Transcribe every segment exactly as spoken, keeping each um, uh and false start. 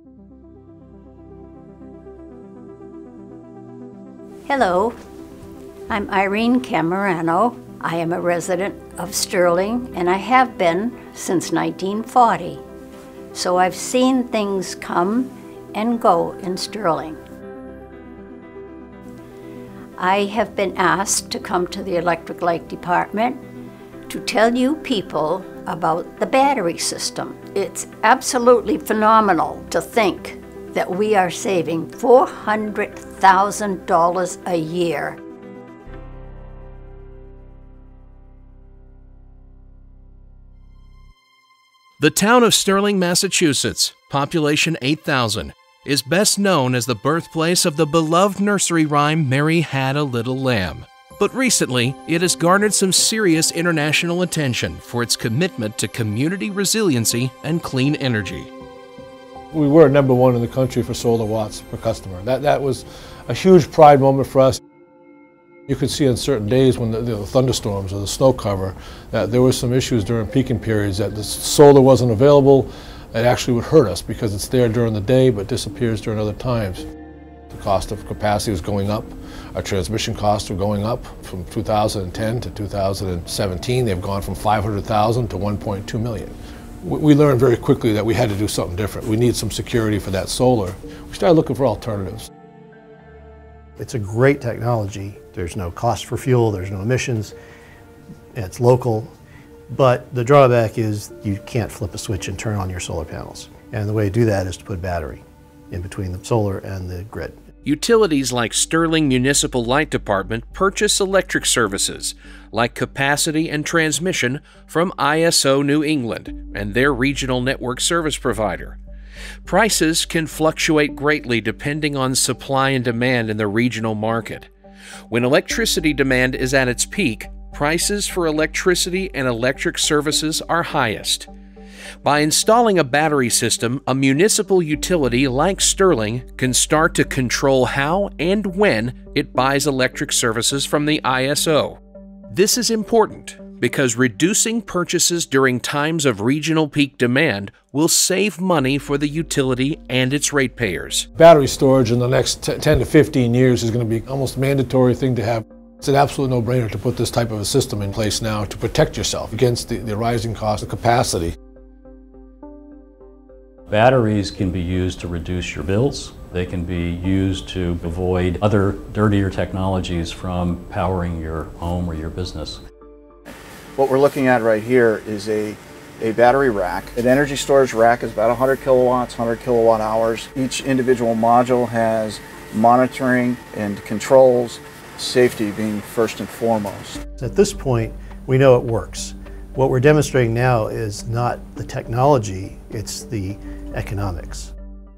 Hello, I'm Irene Camerano. I am a resident of Sterling, and I have been since nineteen forty. So I've seen things come and go in Sterling. I have been asked to come to the Electric Light Department to tell you people about the battery system. It's absolutely phenomenal to think that we are saving four hundred thousand dollars a year. The town of Sterling, Massachusetts, population eight thousand, is best known as the birthplace of the beloved nursery rhyme Mary Had a Little Lamb. But recently, it has garnered some serious international attention for its commitment to community resiliency and clean energy. We were number one in the country for solar watts per customer. That, that was a huge pride moment for us. You could see on certain days when the, the thunderstorms or the snow cover that there were some issues during peaking periods that the solar wasn't available. It actually would hurt us because it's there during the day but disappears during other times. The cost of capacity is going up. Our transmission costs are going up from two thousand ten to two thousand seventeen. They've gone from five hundred thousand to one point two million. We learned very quickly that we had to do something different. We need some security for that solar. We started looking for alternatives. It's a great technology. There's no cost for fuel, there's no emissions, it's local, but the drawback is you can't flip a switch and turn on your solar panels. And the way to do that is to put battery in between the solar and the grid. Utilities like Sterling Municipal Light Department purchase electric services like capacity and transmission from I S O New England and their regional network service provider. Prices can fluctuate greatly depending on supply and demand in the regional market. When electricity demand is at its peak, prices for electricity and electric services are highest. By installing a battery system, a municipal utility like Sterling can start to control how and when it buys electric services from the I S O. This is important because reducing purchases during times of regional peak demand will save money for the utility and its ratepayers. Battery storage in the next ten to fifteen years is going to be almost a mandatory thing to have. It's an absolute no-brainer to put this type of a system in place now to protect yourself against the, the rising cost of capacity. Batteries can be used to reduce your bills. They can be used to avoid other dirtier technologies from powering your home or your business. What we're looking at right here is a, a battery rack. An energy storage rack is about one hundred kilowatts, one hundred kilowatt hours. Each individual module has monitoring and controls, safety being first and foremost. At this point, we know it works. What we're demonstrating now is not the technology, it's the economics.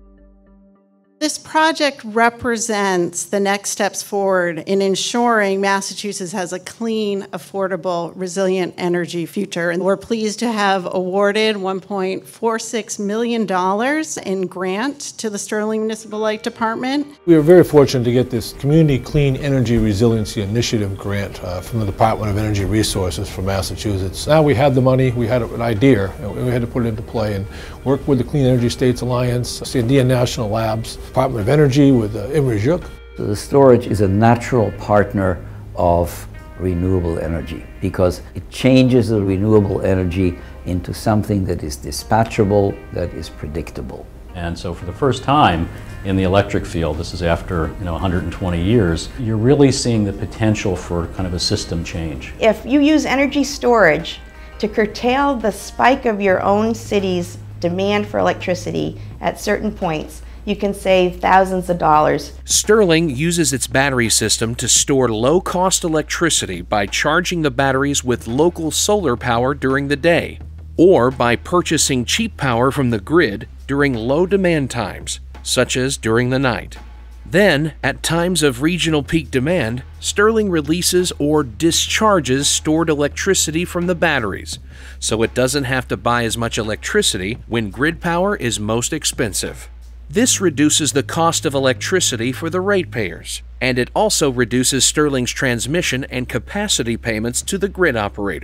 This project represents the next steps forward in ensuring Massachusetts has a clean, affordable, resilient energy future. And we're pleased to have awarded one point four six million dollars in grant to the Sterling Municipal Light Department. We were very fortunate to get this Community Clean Energy Resiliency Initiative grant uh, from the Department of Energy Resources for Massachusetts. Now we had the money, we had an idea, and we had to put it into play and work with the Clean Energy States Alliance, Sandia National Labs, Department of Energy with uh, Imre. So the storage is a natural partner of renewable energy because it changes the renewable energy into something that is dispatchable, that is predictable. And so for the first time in the electric field, this is after you know one hundred twenty years, you're really seeing the potential for kind of a system change. If you use energy storage to curtail the spike of your own city's demand for electricity at certain points, you can save thousands of dollars. Sterling uses its battery system to store low-cost electricity by charging the batteries with local solar power during the day, or by purchasing cheap power from the grid during low demand times, such as during the night. Then, at times of regional peak demand, Sterling releases or discharges stored electricity from the batteries, so it doesn't have to buy as much electricity when grid power is most expensive. This reduces the cost of electricity for the ratepayers, and it also reduces Sterling's transmission and capacity payments to the grid operator.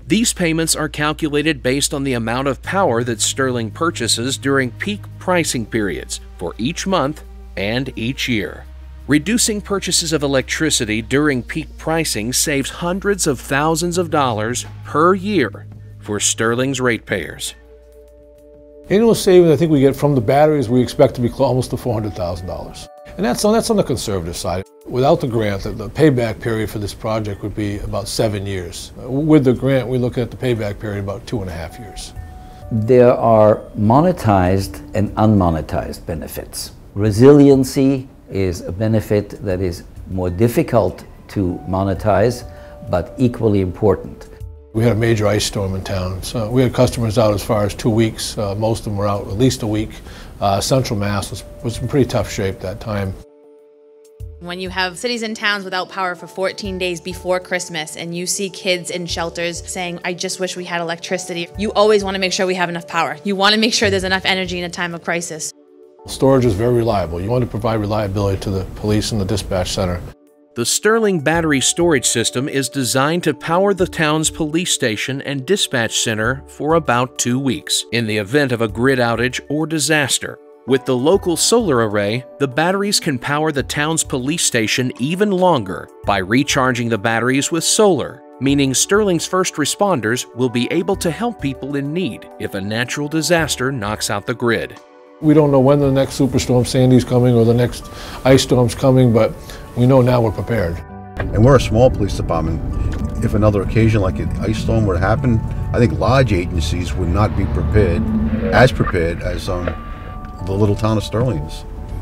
These payments are calculated based on the amount of power that Sterling purchases during peak pricing periods for each month and each year. Reducing purchases of electricity during peak pricing saves hundreds of thousands of dollars per year for Sterling's ratepayers. Annual savings I think we get from the batteries we expect to be almost to four hundred thousand dollars. And that's on, that's on the conservative side. Without the grant, the, the payback period for this project would be about seven years. With the grant, we look at the payback period about two and a half years. There are monetized and unmonetized benefits. Resiliency is a benefit that is more difficult to monetize, but equally important. We had a major ice storm in town, so we had customers out as far as two weeks. Uh, most of them were out at least a week. Uh, Central Mass was, was in pretty tough shape that time. When you have cities and towns without power for fourteen days before Christmas and you see kids in shelters saying, I just wish we had electricity, you always want to make sure we have enough power. You want to make sure there's enough energy in a time of crisis. Storage is very reliable. You want to provide reliability to the police and the dispatch center. The Sterling battery storage system is designed to power the town's police station and dispatch center for about two weeks in the event of a grid outage or disaster. With the local solar array, the batteries can power the town's police station even longer by recharging the batteries with solar, meaning Sterling's first responders will be able to help people in need if a natural disaster knocks out the grid. We don't know when the next superstorm Sandy's coming or the next ice storm's coming, but we know now we're prepared. And we're a small police department. If another occasion like an ice storm were to happen, I think large agencies would not be prepared, as prepared as um, the little town of Sterling is.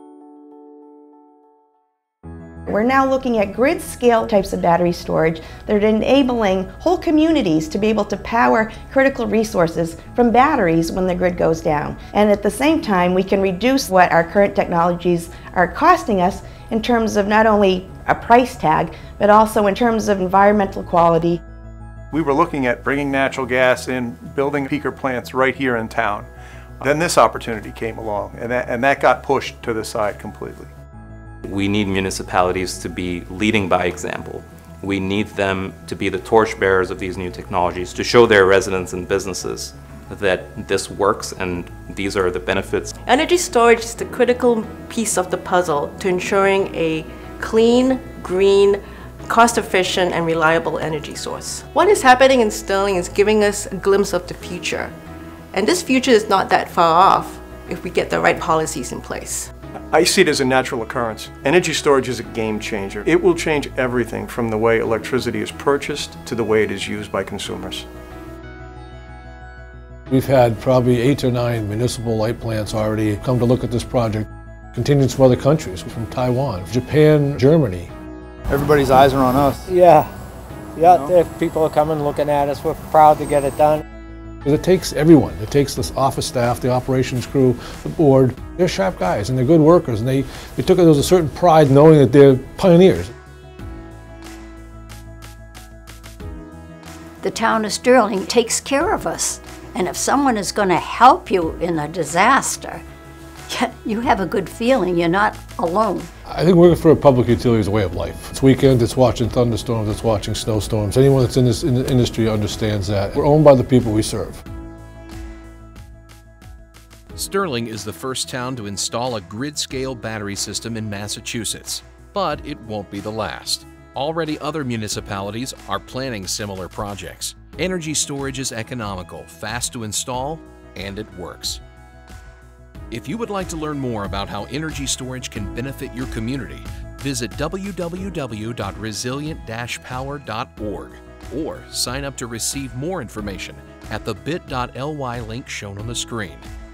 We're now looking at grid scale types of battery storage that are enabling whole communities to be able to power critical resources from batteries when the grid goes down. And at the same time, we can reduce what our current technologies are costing us in terms of not only a price tag, but also in terms of environmental quality. We were looking at bringing natural gas in, building peaker plants right here in town. Then this opportunity came along, and that, and that got pushed to the side completely. We need municipalities to be leading by example. We need them to be the torchbearers of these new technologies, to show their residents and businesses that this works and these are the benefits. Energy storage is the critical piece of the puzzle to ensuring a clean, green, cost-efficient and reliable energy source. What is happening in Sterling is giving us a glimpse of the future. And this future is not that far off if we get the right policies in place. I see it as a natural occurrence. Energy storage is a game changer. It will change everything from the way electricity is purchased to the way it is used by consumers. We've had probably eight or nine municipal light plants already come to look at this project, continuing from other countries, from Taiwan, Japan, Germany. Everybody's eyes are on us. Yeah, yeah, You know? if people are coming looking at us, we're proud to get it done. It takes everyone. It takes the office staff, the operations crew, the board. They're sharp guys and they're good workers, and they, they took it with a certain pride knowing that they're pioneers. The town of Sterling takes care of us. And if someone is going to help you in a disaster, you have a good feeling you're not alone. I think working for a public utility is a way of life. It's weekend, it's watching thunderstorms, it's watching snowstorms. Anyone that's in this in the industry understands that. We're owned by the people we serve. Sterling is the first town to install a grid-scale battery system in Massachusetts, but it won't be the last. Already other municipalities are planning similar projects. Energy storage is economical, fast to install, and it works. If you would like to learn more about how energy storage can benefit your community, visit w w w dot resilient dash power dot org or sign up to receive more information at the bit dot l y link shown on the screen.